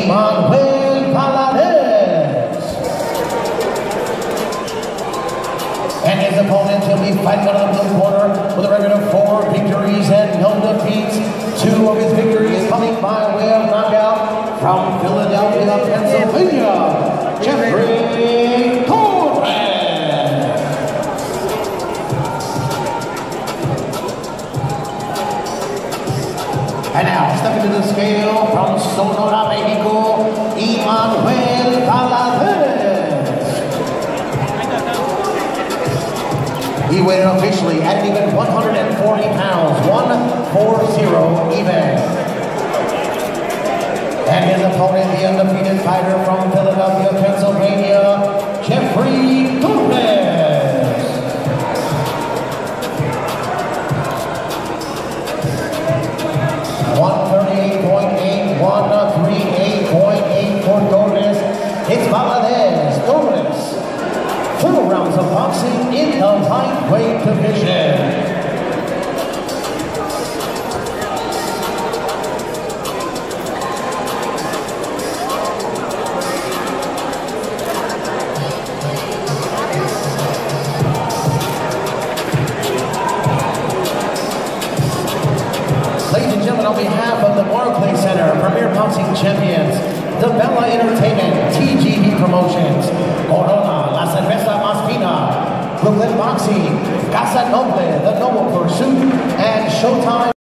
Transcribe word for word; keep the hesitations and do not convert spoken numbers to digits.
Emmanuel Valdez. And his opponent will be fighting out of the blue corner with a record of four victories and no defeats. Two of his victories coming by way of knockout from Philadelphia, Pennsylvania, Jeffrey Torres. And now, stepping to the scale from Sonora, Mexico, Emmanuel Valdez. He weighed officially at an even one hundred forty pounds, one forty even. And his opponent, the undefeated fighter from Philadelphia, Pennsylvania, Jeffrey Torres. one thirty-eight point eight, one thirty-eight point eight for Torres. It's Valdez, Torres. Four rounds of boxing in the lightweight division. Ladies and gentlemen, on behalf of the Barclays Center, Premier Boxing Champions, the Bella Entertainment, T G V Promotions, Corona, La Cerveza Más Fina, Brooklyn Boxing, Casa Noble, The Noble Pursuit, and Showtime.